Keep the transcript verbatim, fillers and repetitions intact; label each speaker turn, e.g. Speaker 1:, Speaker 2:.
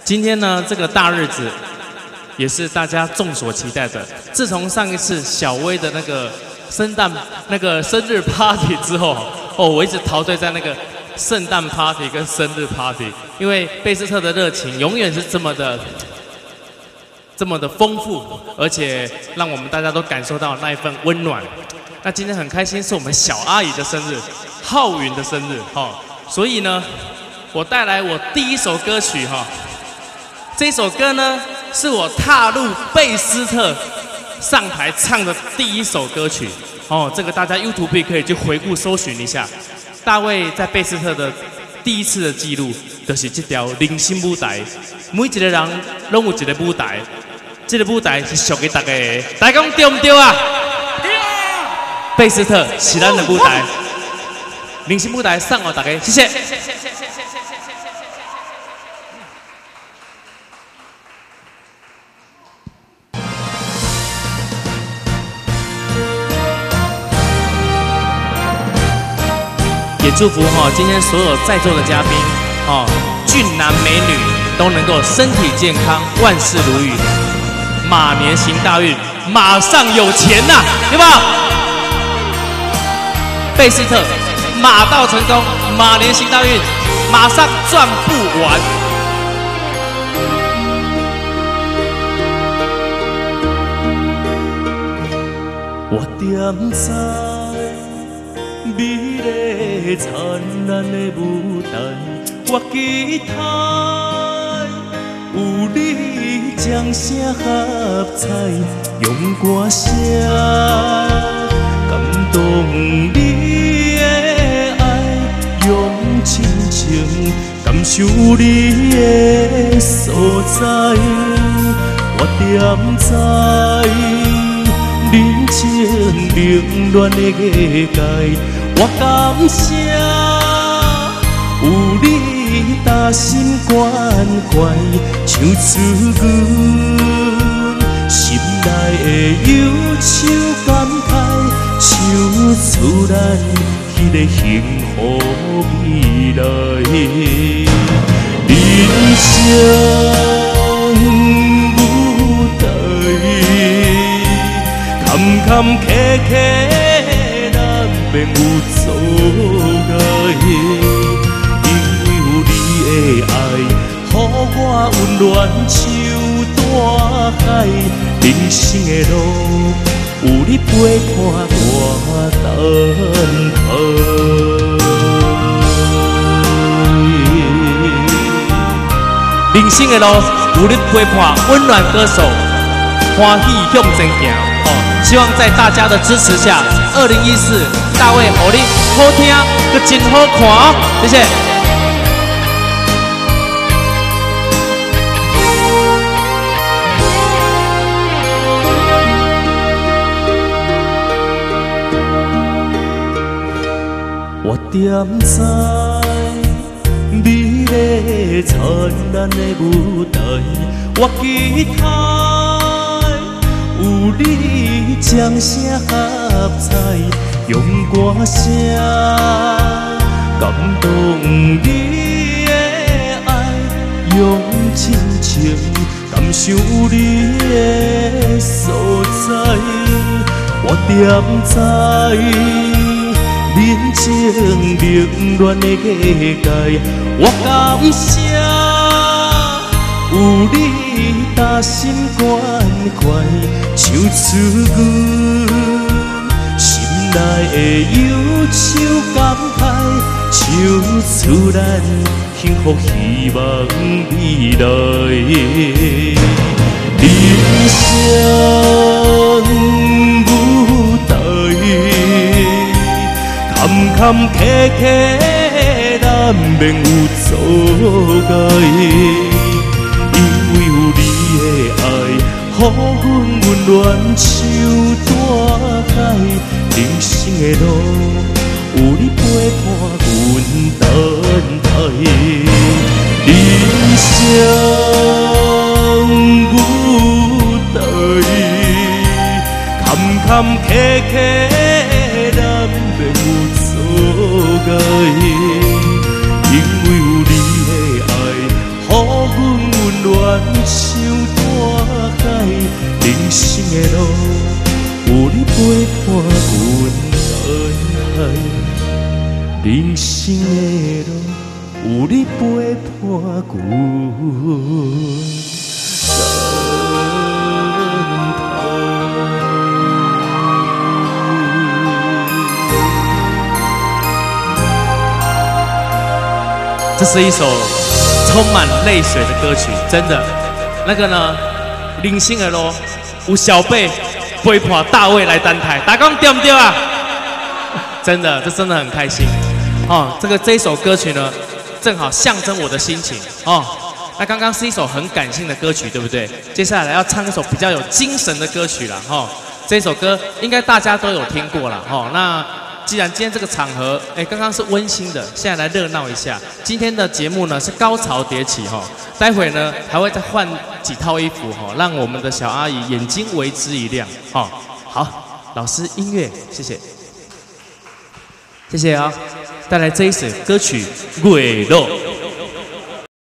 Speaker 1: 今天呢，这个大日子也是大家众所期待的。自从上一次小薇的那个圣诞那个生日 party 之后，哦，我一直陶醉在那个圣诞 party 跟生日 party， 因为贝斯特的热情永远是这么的。 这么的丰富，而且让我们大家都感受到那一份温暖。那今天很开心，是我们小阿姨的生日，浩云的生日，哈、哦，所以呢，我带来我第一首歌曲，哈、哦，这首歌呢，是我踏入贝斯特上台唱的第一首歌曲，哦，这个大家 YouTube 可以去回顾搜寻一下。大卫在贝斯特的第一次的记录，就是这条人生舞台，每一个人拢有一个舞台。 这个舞台是属于大家的，大家讲对不对啊？对啊！贝斯特是咱的舞台，明星舞台送给大家，谢谢。也祝福哈、哦，今天所有在座的嘉宾哦，俊男美女都能够身体健康，万事如意。 马年行大运，马上有钱呐、啊，有没有？贝斯特，马到成功，马年行大运，马上赚不完。
Speaker 2: 我点知美丽灿烂的舞台，我期待有你。 掌声合彩，用歌声感动你的爱，用亲情感受你的所在。我点知人情冷暖的界界，我感谢有你。 打心关怀，唱出阮心内的忧愁感慨，唱出咱迄个幸福未来。人生舞台，坎坎坷坷，难免有阻碍。 的爱，予我温暖像大海。人生的路，有你陪伴我等待。
Speaker 1: 人生的路，有你陪伴，温暖歌手，欢喜向前行。哦，希望在大家的支持下，二零一四大卫予你好听，佮真好看哦，谢谢。
Speaker 2: 我点知美丽灿烂的舞台，我期待有你掌声合彩，用歌声感动你的爱，用亲情感受你的所在。我点知。 人情冷暖的界界，我感谢有你打心关怀，唱出阮心内的忧愁感慨，唱出咱幸福希望未来。人生舞台。 坎坎坷坷，难免有阻碍。因为有你的爱，予阮温暖像大海。人生的路，有你陪伴阮等待。人生舞台，坎坎坷坷。 难免有阻碍，因为有你的爱，予阮温暖像大海，人生的路有你陪伴阮海海，人生的路有你陪伴阮。
Speaker 1: 这是一首充满泪水的歌曲，真的。那个呢，零星的咯，有小贝陪伴大卫来单台，大家讲对不对啊？真的，这真的很开心哦。这个这一首歌曲呢，正好象征我的心情哦。那刚刚是一首很感性的歌曲，对不对？接下来要唱一首比较有精神的歌曲了哈、哦。这首歌应该大家都有听过了哈、哦。那既然今天这个场合，哎，刚刚是温馨的，现在来热闹一下。今天的节目呢是高潮迭起哈，待会呢还会再换几套衣服哈，让我们的小阿姨眼睛为之一亮哈。好，老师音乐，谢谢，谢谢啊，带来这一首歌曲《月落》。